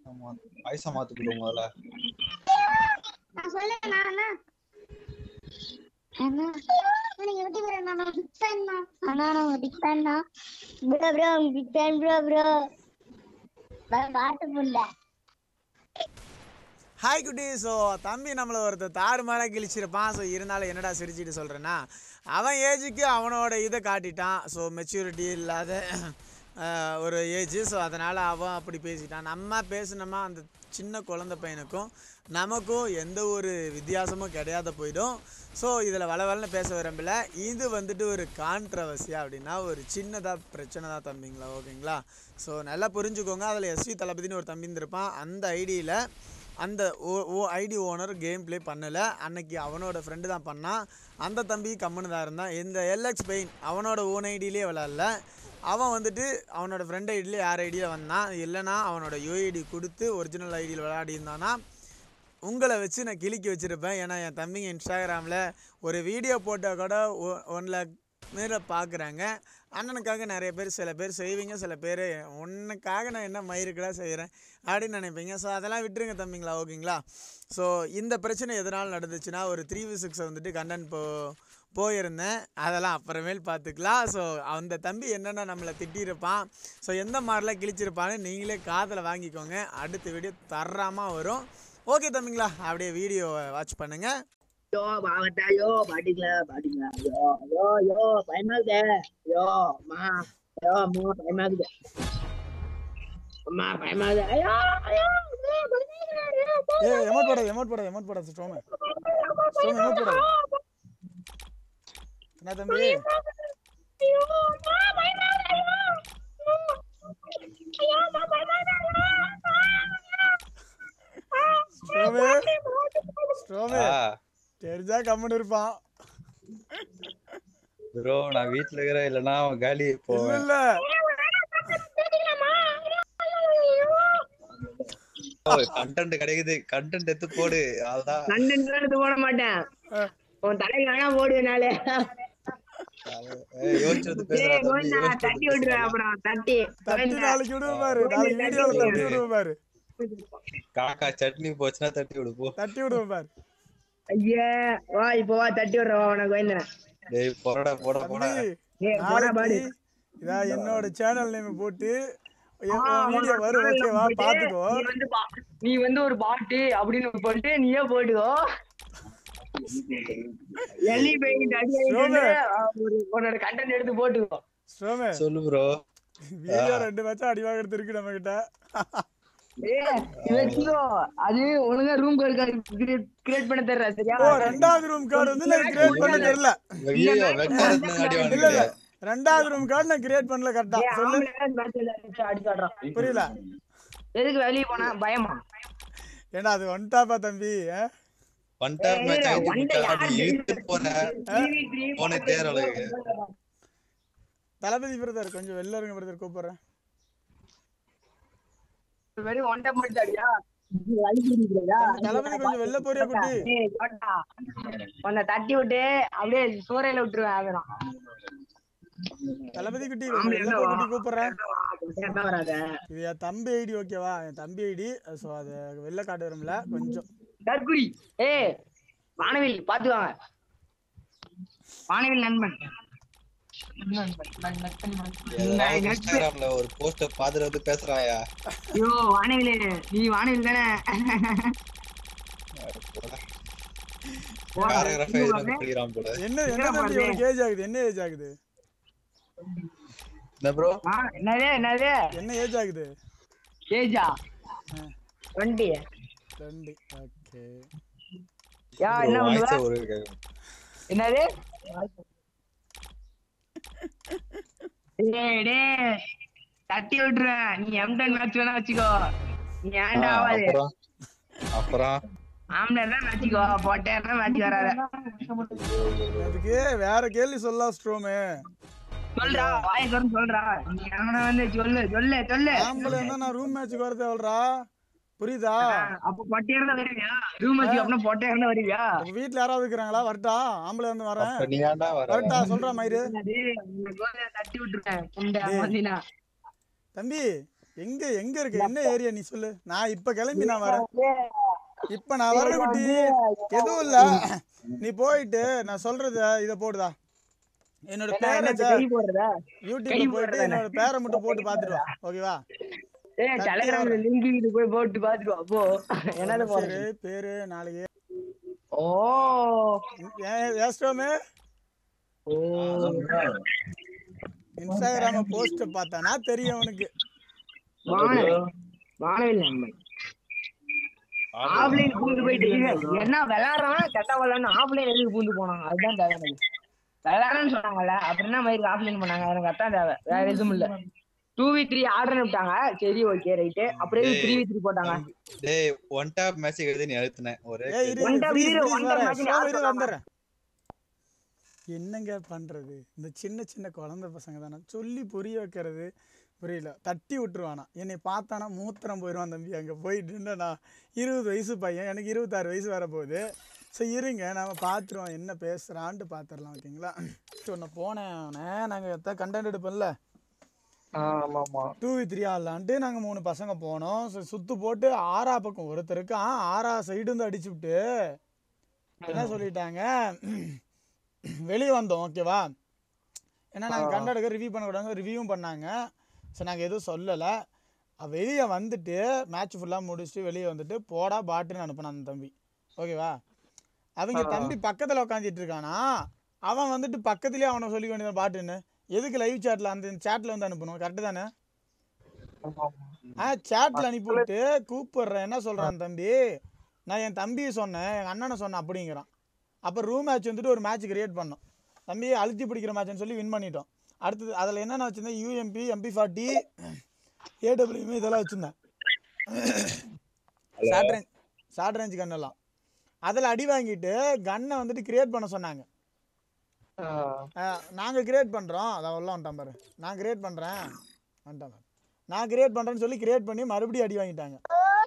ஆமா வாய்ஸ மாத்திக்கிட்டு முதல்ல. நான் சொல்லேன் நான் அண்ணா நீங்க எப்படி ப்ரோ நான் பிக் ஃபேன் தான் அண்ணா நான் பிக் ஃபேன் தான் ப்ரோ பிக் ஃபேன் ப்ரோ பாட்டு புள்ள. ஹாய் குட்டி. ஸோ தம்பி நம்மளை ஒருத்தர் தாறுமாறாக கிழிச்சிருப்பான். ஸோ இருந்தாலும் என்னடா சிரிச்சிட்டு சொல்கிறேன்னா, அவன் ஏஜுக்கு அவனோட இதை காட்டிட்டான். ஸோ மெச்சூரிட்டி இல்லாத ஒரு ஏஜ். ஸோ அதனால் அவன் அப்படி பேசிட்டான். நம்ம பேசினோமா அந்த சின்ன குழந்தை பையனுக்கும் நமக்கும் எந்த ஒரு வித்தியாசமும் கிடையாத போயிடும். ஸோ இதில் வளவலன்னு பேச விரும்பல. இது வந்துட்டு ஒரு கான்ட்ரவர்சியா அப்படின்னா ஒரு சின்னதாக பிரச்சனை தான் தம்பிங்களா, ஓகேங்களா? ஸோ நல்லா புரிஞ்சுக்கோங்க. அதில் எஸ்வி தளபதினு ஒரு தம்பி இருந்திருப்பான். அந்த ஐடியில் அந்த ஐடி ஓனர் கேம் ப்ளே பண்ணலை. அன்னைக்கு அவனோட ஃப்ரெண்டு தான் பண்ணான். அந்த தம்பி கம்முன்னு தான் இருந்தான். இந்த எல்எக்ஸ் பெயின் அவனோட ஓன் ஐடியிலே விளாட்ல. அவன் வந்துட்டு அவனோட ஃப்ரெண்ட் ஐடியில் யார் ஐடியில் வந்தான், இல்லைனா அவனோட யூஐடி கொடுத்து ஒரிஜினல் ஐடியில் விளையாடி இருந்தானா உங்களை வச்சு நான் கிளிக்கி வச்சுருப்பேன். ஏன்னா என் தம்பிங்க இன்ஸ்டாகிராமில் ஒரு வீடியோ போட்டால் கூட 1 லேக் மேலே பார்க்குறாங்க. அண்ணனுக்காக நிறைய பேர், சில பேர் செய்வீங்க, சில பேர் உன்னுக்காக நான் என்ன மயிருக்கடா செய்கிறேன் அப்படின்னு நினைப்பீங்க. ஸோ அதெல்லாம் விட்டுருங்க தம்பிங்களா, ஓகேங்களா? ஸோ இந்த பிரச்சனை எதனால் நடந்துச்சுன்னா, ஒரு 3v6 வந்துட்டு கண்டென்ட் போயிருந்தேன். அதெல்லாம் அப்புறமேல் பார்த்துக்கலாம். ஸோ அந்த தம்பி என்னென்ன நம்மளை திட்டியிருப்பான், ஸோ எந்த மாதிரிலாம் கிழிச்சிருப்பான்னு நீங்களே காதில் வாங்கிக்கோங்க. அடுத்த வீடியோ தர்றாமல் வரும். ஓகே தம்பிங்களா, அப்படியே வீடியோவை வாட்ச் பண்ணுங்கள். யோ பாவட்டா யோ பாட்டிங்களா யோ பயமாகுதே யோ மா பயமாகுது அம்மா பயமாகுது. ஐயோ எமோட் போடாத ஸ்ட்ரோமே எமோட் போடாத. என்ன தம்பி ஸ்ட்ரோமே தெரிஞ்சா கம்முன்னு இருப்பான். ப்ரோ நான் வீட்ல இருக்கிறேன், இல்லனா அவன் காலி போவேன். இல்ல கண்டென்ட் கிடைக்குது, கண்டென்ட் எடுத்து போடு. அதான் கண்டென்ட் எடுத்து போட மாட்டேன், உன் தலைக்கு வேணா போடுவேனாலே. யோசிச்சு பேசுறேன். தட்டி விட்டுருவேன். அப்புறம் தட்டி நாளைக்கு விடுவேன் பாரு, நாளைக்கு வீடியோல தட்டி விடுவேன் பாரு. காக்கா சட்னி போச்சுன்னா தட்டி விடு, போ தட்டி விடுவேன் பாரு. ஐயா வா இப்போ வா தட்டி விடுறவா உனக்கு வேந்தேன். டேய் போடா போடா போடா. இதா என்னோட சேனல் நேம் போட்டு வீடியோ வரும், ஓகேவா? பாத்துக்கோ. நீ வந்து ஒரு பாட்டு அப்படின்னு போட்டு நீயே போட்டுக்கோ. எலி பெயிண்ட் உன்னோட கண்டென்ட் எடுத்து போட்டுக்கோ. சொல்லு ப்ரோ. வீடியோ 2 மேட்ச் அடி வாங்குறது இருக்கு நம்ம கிட்ட. அது ஒழுங்கா ரூம் கார்டு கிரியேட் பண்ண தெரியல, சரியா? ரெண்டாவது ரூம் கார்டு வந்து நான் கிரியேட் பண்ண தெரியல. இல்ல ரெண்டாவது ரூம் கார்டு நான் கிரியேட் பண்ணல. கரெக்ட்டா சொல்லு. புரியல. எதுக்கு வெளிய போனா பயமா? ஏண்டா அது ஒன்டாப்பா தம்பி. ஒன் டாப் மேட்ச் ஆடி இழுத்து போற போனே தேரலங்க. தலபதி பிரதர் கொஞ்சம் வெளில இருங்க பிரதர், கூப்பிடுறேன். வெரி ஒன் டாப் மேட்ச் ஆடியா? தலபதி கொஞ்சம் வெளில போறியா குட்டி? உன்னை தட்டி விட்டு அப்படியே சூறையில விட்டுருவேன். அதெல்லாம் தளபதி குட்டி வெளில போ குட்டி, கூப்பிடுறேன். இது என் தம்பி ஐடி, ஓகேவா? என் தம்பி ஐடி. ஸோ அது வெளில காட்ட வரும்ல கொஞ்சம். தற்குறி வானவில் பாத்துவாங்க. வானவில் நண்பன் இன்ஸ்டாகிராம்ல ஒரு போஸ்ட் பாத்துட்டு வந்து பேசுறாயா? ஐயோ வானவிலே, நீ வானவில் தானே? என்ன ஏஜ் ஆகுது? என்ன ஏஜ் ஆகுது? என்ன ப்ரோ? என்னது என்ன ஏஜ் ஆகுது? ஏஜா 20. ஓகே. யா என்ன பண்ணுவ? என்னது? டேய் தட்டி விட்டுறேன். நீ M10 மேட்ச் வேணா வச்சுக்கோ. நீ ஏன்டா ஆவாது. அப்புறம் ஆம்லர் தான் வச்சுக்கோ, போட்டேன்னா மேட்ச் வராத. அதுக்கு வேற கேள்வி சொல்லலாம் ஸ்ட்ரோமே. சொல்றா வாயை திறந்து சொல்றா. நீ அவன வந்து சொல்லு சொல்லு சொல்லு. ஆம்பளை என்ன நான் ரூம் மேட்ச்க்கு வர தேவல்றா, புரியுதா? அப்ப பொட்டையா இருந்தா வருவியா? ரூம் மேட்ச்க்கு அப்பனா பொட்டையா இருந்தா வருவியா? உங்க வீட்ல யாராவது இருக்கறாங்களா? வரட்டா? ஆம்பளை வந்து வரேன். நீ ஏன்டா வர? வரட்டா சொல்றா மயிரு. தட்டி விட்டுறேன். குண்டா மதினா தம்பி எங்க எங்க இருக்கு, என்ன ஏரியா நீ சொல்லு. நான் இப்ப கிளம்பி நான் வரேன். இப்ப நான் வரேன் குட்டி. எதுவும் இல்ல, நீ போயிட்டு நான் சொல்றது இத போடுதா. என்னோட பேரை யூடியூப்ல போயிட்டு என்னோட பேரை மட்டும் போட்டு பாத்துட்டு வா. ஓகேவா? டெலிகிராம்ல லிங்க் இது போய் போட்டு பாத்துட்டு வா போ. என்னது போறது பேரு நாளைக்கு. ஓ ஏஸ்டோமே இன்ஸ்டாகிராம போஸ்ட் பார்த்தானா தெரியும் உனக்கு. வானவில் நண்பன் ஆஃப்லைன் பூந்து போயிட்டு என்ன விளையாடுறான் கெட்ட விளையாடுன்னு ஆஃப்லைன் எதுக்கு பூந்து போனாங்க? அதுதான் தேவை. விளையாடுறேன்னு சொன்னாங்கல்ல, அப்புறம் என்ன மாதிரி ஆஃப்லைன் பண்ணாங்க? எனக்கு அதான் தேவை, வேற எதுவும் இல்ல. 2v3 ஆர்டர்னு விட்டாங்க, சரி ஓகே ரைட்டு. அப்படியே 3v3 போட்டாங்க. டேய் ஒன் டாப் மேட்ச் எழுதி நீ அழுத்துனேன் ஒரே வந்துறேன். என்னங்க பண்றது, இந்த சின்ன சின்ன குழந்தை பசங்க தானே, சொல்லி புரிய வைக்கிறது புரியல. தட்டி விட்டுருவானா, என்னை பார்த்தானா மூத்திரம் போயிடுவான் தம்பி. அங்கே போயிட்டு நான் 20 வயசு பையன், எனக்கு 26 வயசு வரப்போகுது. ஸோ இருங்க நம்ம பார்த்துருவோம் என்ன பேசுகிறான்ட்டு பார்த்துடலாம். ஓகேங்களா? சொன்ன போனேன் நாங்கள் எத்தனை கண்டென்ட் எடுப்போம்ல, 2v3 ஆடலான்ட்டு நாங்கள் 3 பசங்க போனோம். சுத்து போட்டு ஆறா பக்கம் ஒருத்தருக்கு ஆறா சைடு வந்து அடிச்சு விட்டு என்ன சொல்லிட்டாங்க, வெளியே வந்தோம். ஓகேவா? ஏன்னா நாங்கள் கண்டெடுக்க ரிவ்யூ பண்ணக்கூடாது, ரிவ்யூவும் பண்ணாங்க. ஸோ நாங்கள் எதுவும் சொல்லலை. வெளியே வந்துட்டு மேட்ச் ஃபுல்லாக முடிச்சுட்டு வெளியே வந்துட்டு போடா பாட்டுன்னு அனுப்பினான் அந்த தம்பி. ஓகேவா? அவங்க தம்பி பக்கத்தில் உட்காந்துட்டு இருக்கானா, அவன் வந்துட்டு பக்கத்துலேயே அவனை சொல்லி வேண்டியதான் பாட்டுன்னு. எதுக்கு லைவ் சேட்டில் அந்த சேட்டில் வந்து அனுப்பணும்? கரெக்டு தானே? சேட்டில் அனுப்பிவிட்டு கூப்பிடுறேன். என்ன சொல்கிறான் தம்பி, நான் என் தம்பியை சொன்னேன், எங்கள் அண்ணனை சொன்னேன் அப்படிங்கிறான். அப்போ ரூம் மேட்ச் வந்துட்டு ஒரு மேட்ச் கிரியேட் பண்ணோம். தம்பி அழுத்தி பிடிக்கிற மேட்ச்னு சொல்லி வின் பண்ணிட்டோம். அடுத்தது அதில் என்னென்ன வச்சுருந்தேன், யூஎம்பி, MP40, AWM இதெல்லாம் வச்சுருந்தேன். ஷார்ட் ரேஞ்ச் கன்னெல்லாம் அதில் அடி வாங்கிட்டு கன்னை வந்துட்டு கிரியேட் பண்ண சொன்னாங்க. நாங்கள் கிரியேட் பண்ணுறோம், அதை உள்ள வந்துட்டான் பாரு. நான் கிரியேட் பண்ணுறேன் வந்துட்டான் பாரு. நான் கிரியேட் பண்ணுறேன்னு சொல்லி கிரியேட் பண்ணி மறுபடியும் அடி வாங்கிட்டாங்க.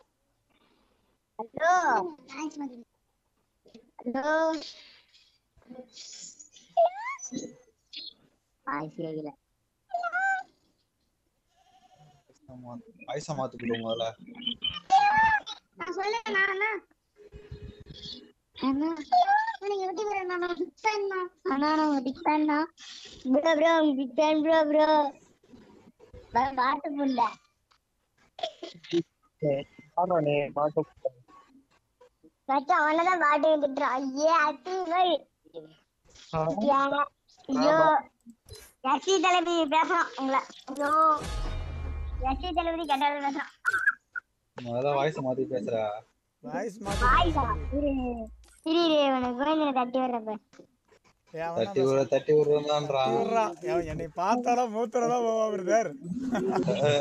பாய்சா மாத்துக்கிடுவோம் முதல்ல. நான் சொல்றேன் அண்ணா நீங்க யூடியூபர் அண்ணா பிக் ஃபேன் தான். அண்ணா நான் பிக் ஃபேன் தான். ப்ரோ பிக் ஃபேன் ப்ரோ பாட்டு புள்ள. ஆமாண்ணே பாட்டு கச்சா அவனதான் பாட்டு விட்டுறா. ஐயே அத்தி போய் ஐயோ எஸ்சி தளபதி பேசுறோம் உங்களை. ஐயோ எஸ்சி தளபதி கட்டால பேசுறோம். முதல்ல வாய்ஸ் மாத்தி பேசுறா. வாய்ஸ் வாய்ஸா இரு உனக்கு கோயில தட்டி வர்றப்ப தட்டி விடுறான்றான். என்னை பார்த்தாலும் மூத்தரதான் போவா பிரதர்.